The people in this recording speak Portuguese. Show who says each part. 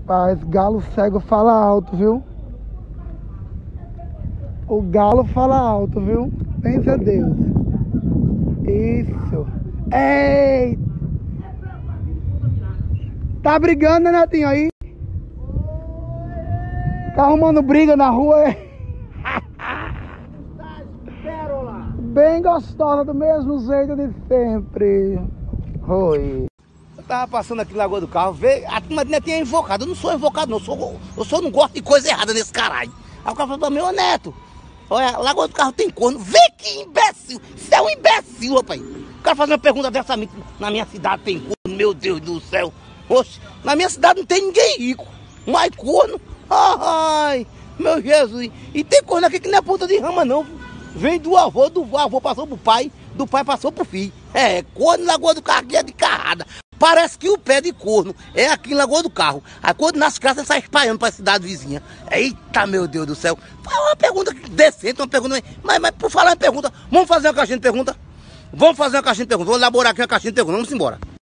Speaker 1: Rapaz, galo cego fala alto, viu? O galo fala alto, viu? Pensa Deus. Isso. Ei! Tá brigando, né, Netinho, aí? Tá arrumando briga na rua, é? Bem gostosa, do mesmo jeito de sempre. Oi.
Speaker 2: Eu tava passando aqui na Lagoa do Carro, veio, a turma de Netinho é invocado. Eu não sou invocado, não. Eu só não gosto de coisa errada nesse caralho. Aí o cara falou pra mim, ô Neto, olha, Lagoa do Carro tem corno. Vê que imbecil! Você é um imbecil, rapaz. O cara faz uma pergunta dessa, na minha cidade tem corno, meu Deus do céu. Oxe, na minha cidade não tem ninguém rico. Mas corno? Ai, meu Jesus. E tem corno aqui que não é ponta de rama, não. Vem do avô passou pro pai, do pai passou pro filho. É, corno em Lagoa do Carro aqui é de carrada. Parece que o pé de corno é aqui em Lagoa do Carro. Aí quando nas casas sai espalhando pra cidade vizinha. Eita, meu Deus do céu. Fala uma pergunta decente, uma pergunta. Mas por falar em pergunta, vamos fazer uma caixinha de pergunta? Vamos fazer uma caixinha de pergunta. Vou elaborar aqui uma caixinha de pergunta. Vamos embora.